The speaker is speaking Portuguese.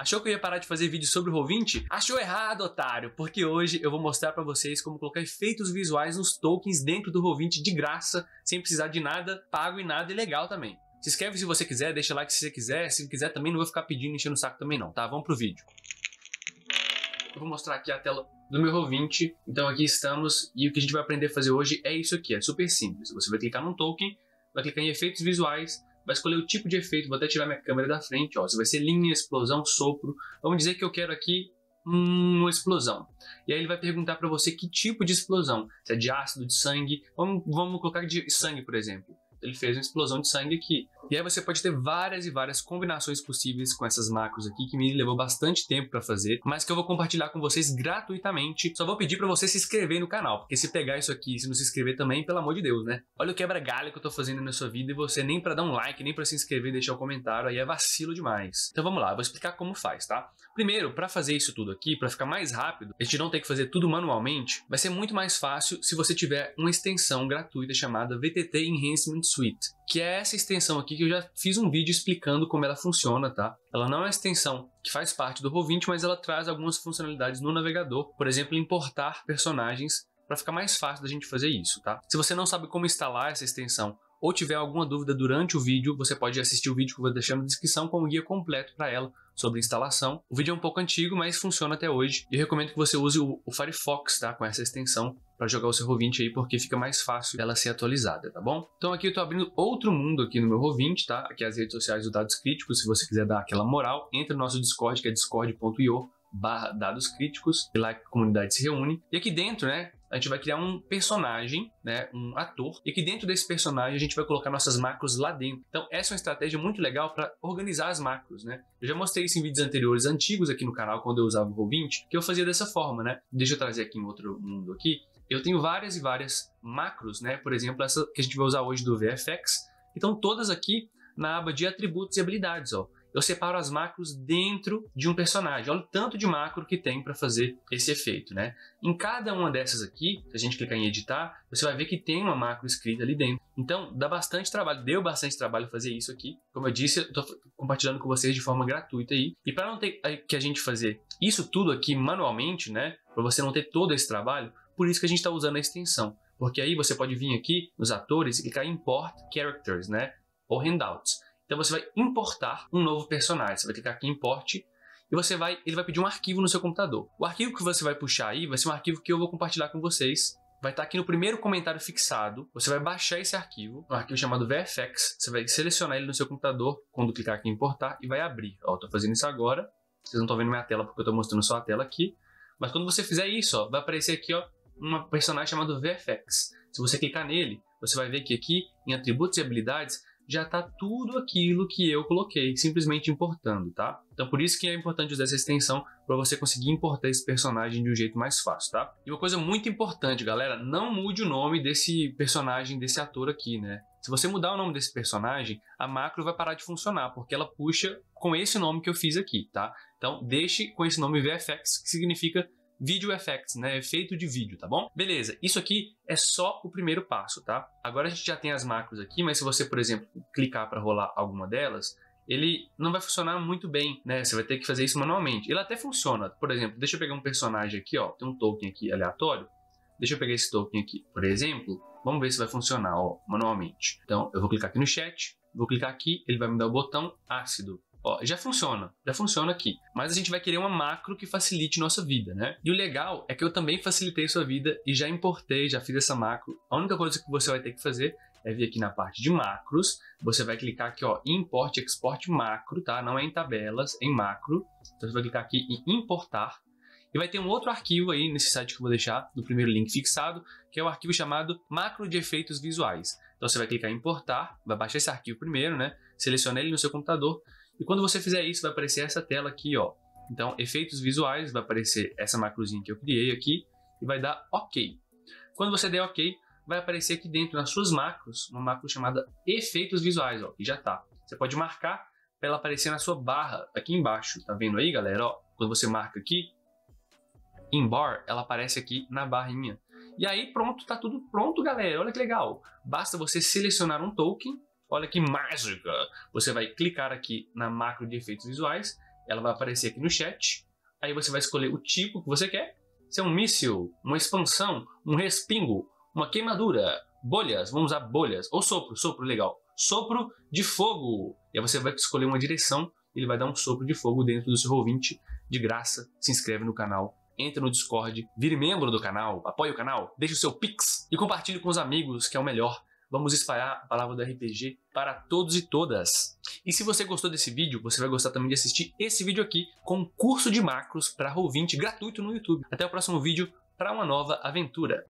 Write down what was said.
Achou que eu ia parar de fazer vídeo sobre o Roll20? Achou errado, otário, porque hoje eu vou mostrar pra vocês como colocar efeitos visuais nos tokens dentro do Roll20 de graça, sem precisar de nada pago e nada ilegal também. Se inscreve se você quiser, deixa like se você quiser, se não quiser também não vou ficar pedindo, enchendo o saco também não, tá? Vamos pro vídeo. Eu vou mostrar aqui a tela do meu Roll20, então aqui estamos, e o que a gente vai aprender a fazer hoje é isso aqui, é super simples. Você vai clicar num token, vai clicar em efeitos visuais, vai escolher o tipo de efeito, vou até tirar minha câmera da frente, ó, se vai ser linha, explosão, sopro. Vamos dizer que eu quero aqui uma explosão. E aí ele vai perguntar para você que tipo de explosão, se é de ácido, de sangue, vamos colocar de sangue, por exemplo. Ele fez uma explosão de sangue aqui. E aí você pode ter várias e várias combinações possíveis com essas macros aqui, que me levou bastante tempo para fazer, mas que eu vou compartilhar com vocês gratuitamente. Só vou pedir para você se inscrever no canal, porque se pegar isso aqui e se não se inscrever também, pelo amor de Deus, né? Olha o quebra-galho que eu tô fazendo na sua vida e você nem para dar um like, nem para se inscrever e deixar um comentário, aí é vacilo demais. Então vamos lá, eu vou explicar como faz, tá? Primeiro, para fazer isso tudo aqui, para ficar mais rápido, a gente não ter que fazer tudo manualmente, vai ser muito mais fácil se você tiver uma extensão gratuita chamada VTT Enhancement Suite, que é essa extensão aqui que eu já fiz um vídeo explicando como ela funciona, tá? Ela não é uma extensão que faz parte do Roll20, mas ela traz algumas funcionalidades no navegador, por exemplo, importar personagens para ficar mais fácil da gente fazer isso, tá? Se você não sabe como instalar essa extensão ou tiver alguma dúvida durante o vídeo, você pode assistir o vídeo que eu vou deixar na descrição com um guia completo para ela sobre instalação. O vídeo é um pouco antigo, mas funciona até hoje. Eu recomendo que você use o Firefox, tá? Com essa extensão para jogar o seu Roll20 aí, porque fica mais fácil dela ser atualizada, tá bom? Então aqui eu tô abrindo outro mundo aqui no meu Roll20, tá? Aqui as redes sociais do Dados Críticos, se você quiser dar aquela moral, entra no nosso Discord, que é discord.io/dados críticos, e lá a comunidade se reúne. E aqui dentro, né, a gente vai criar um personagem, né, um ator, e aqui dentro desse personagem a gente vai colocar nossas macros lá dentro. Então essa é uma estratégia muito legal para organizar as macros, né? Eu já mostrei isso em vídeos anteriores, antigos aqui no canal, quando eu usava o Roll20, que eu fazia dessa forma, né? Deixa eu trazer aqui em outro mundo aqui. Eu tenho várias e várias macros, né? Por exemplo, essa que a gente vai usar hoje do VFX, que estão todas aqui na aba de atributos e habilidades, ó. Eu separo as macros dentro de um personagem. Olha o tanto de macro que tem para fazer esse efeito, né? Em cada uma dessas aqui, se a gente clicar em editar, você vai ver que tem uma macro escrita ali dentro. Então, dá bastante trabalho, deu bastante trabalho fazer isso aqui. Como eu disse, eu estou compartilhando com vocês de forma gratuita aí. E para não ter que a gente fazer isso tudo aqui manualmente, né? Para você não ter todo esse trabalho, por isso que a gente está usando a extensão. Porque aí você pode vir aqui nos atores e clicar em Import Characters, né? Ou Handouts. Então você vai importar um novo personagem. Você vai clicar aqui em Import e ele vai pedir um arquivo no seu computador. O arquivo que você vai puxar aí vai ser um arquivo que eu vou compartilhar com vocês. Vai estar aqui no primeiro comentário fixado. Você vai baixar esse arquivo, um arquivo chamado VFX. Você vai selecionar ele no seu computador quando clicar aqui em importar e vai abrir. Ó, eu estou fazendo isso agora. Vocês não estão vendo minha tela porque eu estou mostrando só a tela aqui. Mas quando você fizer isso, ó, vai aparecer aqui, ó, um personagem chamado VFX. Se você clicar nele, você vai ver que aqui em atributos e habilidades já está tudo aquilo que eu coloquei, simplesmente importando, tá? Então por isso que é importante usar essa extensão para você conseguir importar esse personagem de um jeito mais fácil, tá? E uma coisa muito importante, galera, não mude o nome desse personagem, desse ator aqui, né? Se você mudar o nome desse personagem, a macro vai parar de funcionar, porque ela puxa com esse nome que eu fiz aqui, tá? Então deixe com esse nome VFX, que significa Video Effects, né? Efeito de vídeo, tá bom? Beleza, isso aqui é só o primeiro passo, tá? Agora a gente já tem as macros aqui, mas se você, por exemplo, clicar para rolar alguma delas, ele não vai funcionar muito bem, né? Você vai ter que fazer isso manualmente. Ele até funciona, por exemplo, deixa eu pegar um personagem aqui, ó, tem um token aqui aleatório. Deixa eu pegar esse token aqui, por exemplo, vamos ver se vai funcionar, ó, manualmente. Então, eu vou clicar aqui no chat, vou clicar aqui, ele vai me dar o botão ácido. Ó, já funciona aqui, mas a gente vai querer uma macro que facilite nossa vida, né? E o legal é que eu também facilitei sua vida e já importei, já fiz essa macro. A única coisa que você vai ter que fazer é vir aqui na parte de macros, você vai clicar aqui, ó, Import, Export Macro, tá? Não é em tabelas, é em macro. Então você vai clicar aqui em importar e vai ter um outro arquivo aí nesse site que eu vou deixar no primeiro link fixado, que é o arquivo chamado Macro de Efeitos Visuais. Então você vai clicar em importar, vai baixar esse arquivo primeiro, né? Seleciona ele no seu computador. E quando você fizer isso, vai aparecer essa tela aqui, ó. Então, efeitos visuais, vai aparecer essa macrozinha que eu criei aqui e vai dar OK. Quando você der OK, vai aparecer aqui dentro, nas suas macros, uma macro chamada efeitos visuais, ó, que já tá. Você pode marcar para ela aparecer na sua barra, aqui embaixo. Tá vendo aí, galera? Ó, quando você marca aqui, em bar, ela aparece aqui na barrinha. E aí, pronto, tá tudo pronto, galera. Olha que legal. Basta você selecionar um token. Olha que mágica! Você vai clicar aqui na macro de efeitos visuais, ela vai aparecer aqui no chat. Aí você vai escolher o tipo que você quer. Se é um míssil, uma expansão, um respingo, uma queimadura, bolhas, vamos usar bolhas, ou sopro legal. Sopro de fogo. E aí você vai escolher uma direção, ele vai dar um sopro de fogo dentro do seu Roll20 de graça. Se inscreve no canal, entra no Discord, vire membro do canal, apoie o canal, deixe o seu Pix e compartilhe com os amigos, que é o melhor. Vamos espalhar a palavra do RPG para todos e todas. E se você gostou desse vídeo, você vai gostar também de assistir esse vídeo aqui com um curso de macros para Roll20 gratuito no YouTube. Até o próximo vídeo para uma nova aventura.